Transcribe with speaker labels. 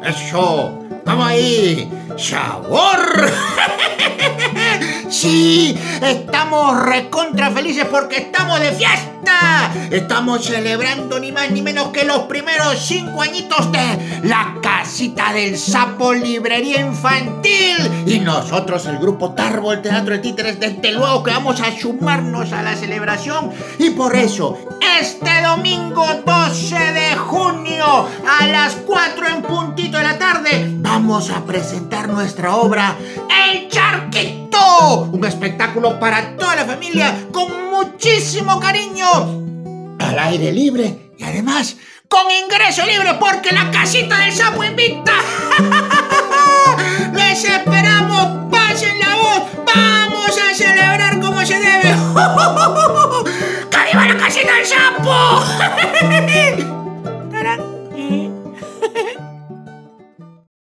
Speaker 1: Eso, vamos ahí. ¡Sabor! Sí, estamos recontra felices porque estamos de fiesta. Estamos celebrando ni más ni menos que los primeros 5 añitos de la Casita del Sapo Librería Infantil. Y nosotros, el grupo Tarbo, el Teatro de Títeres, desde luego que vamos a sumarnos a la celebración. Y por eso, este domingo 12 de junio, a las 4 en puntito de la tarde, vamos a presentar nuestra obra El Charquito. Un espectáculo para toda la familia con muchísimo cariño, al aire libre y además con ingreso libre porque la Casita del Sapo invita. Les esperamos, pasen la voz, vamos a celebrar como se debe. ¡Que viva la Casita del Sapo!